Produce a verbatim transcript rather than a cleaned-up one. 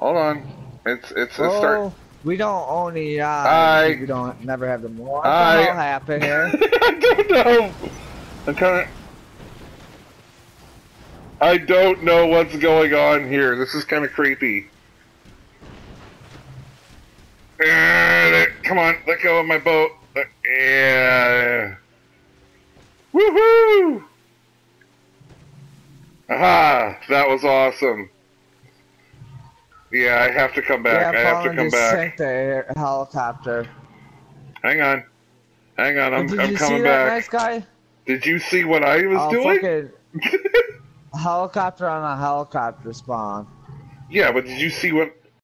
Hold on. It's it's Oh, it's start. we don't own the yacht. I We don't never have them. What I the hell happened here? I don't know. I'm kind of. I don't know what's going on here. This is kind of creepy. Uh, come on, let go of my boat. Uh, yeah. Woohoo! Aha! That was awesome. Yeah, I have to come back. Yeah, I have to come just back. sank the air helicopter. Hang on. Hang on, I'm, Did I'm you coming see back. that nice guy? Did you see what I was Oh, doing? fucking helicopter on a helicopter spawn. Yeah, but did you see what